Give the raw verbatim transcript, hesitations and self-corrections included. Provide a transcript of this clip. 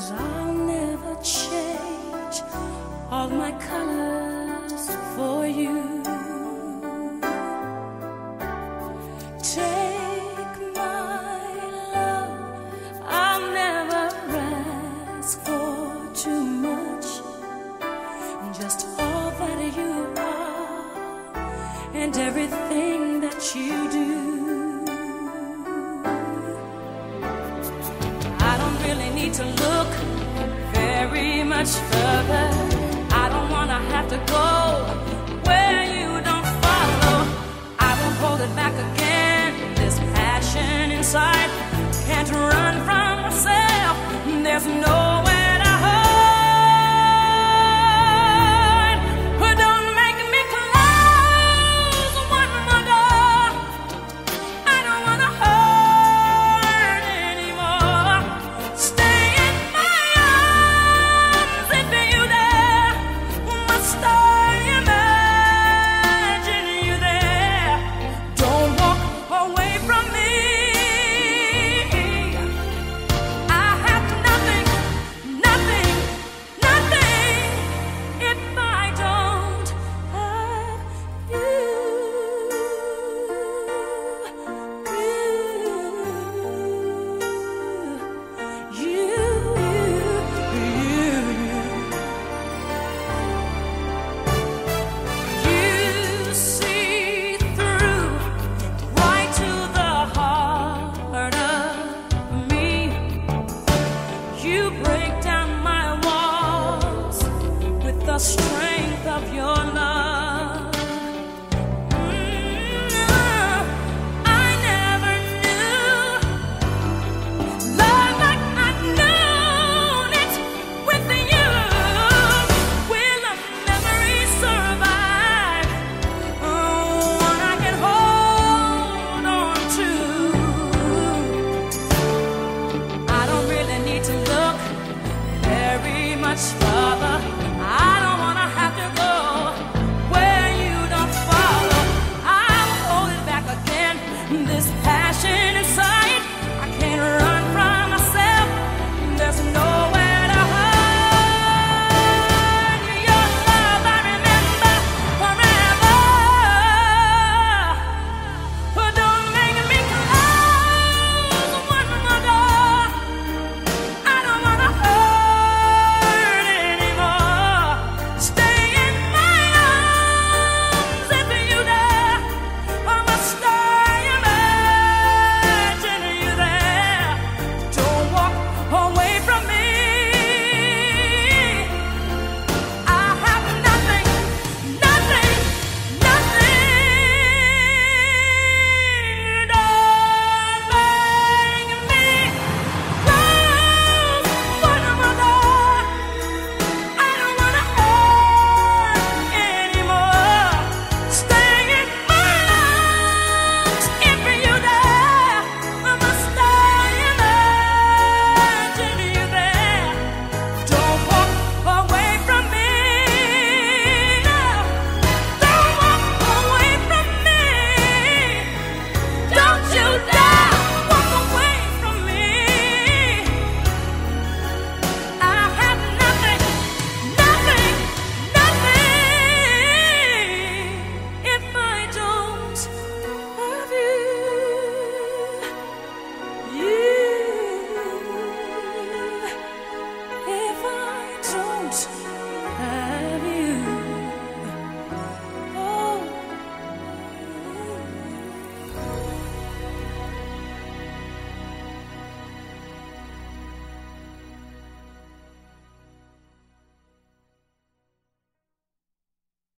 'cause I'll never change all my colors for you. Take my love, I'll never ask for too much, just all that you are and everything that you do. I don't really need to look very much further. I don't wanna have to go where you don't follow. I won't hold it back again. This passion inside can't run from myself. There's nowhere to hide. But don't make me close one more door. I don't wanna hurt anymore. Stay in my arms if you dare. Must I imagine you there? Don't walk away from me. I have nothing, nothing, nothing if I don't have you. You, you, you, you see through right to the heart of me. You break down my walls with the strength of your love.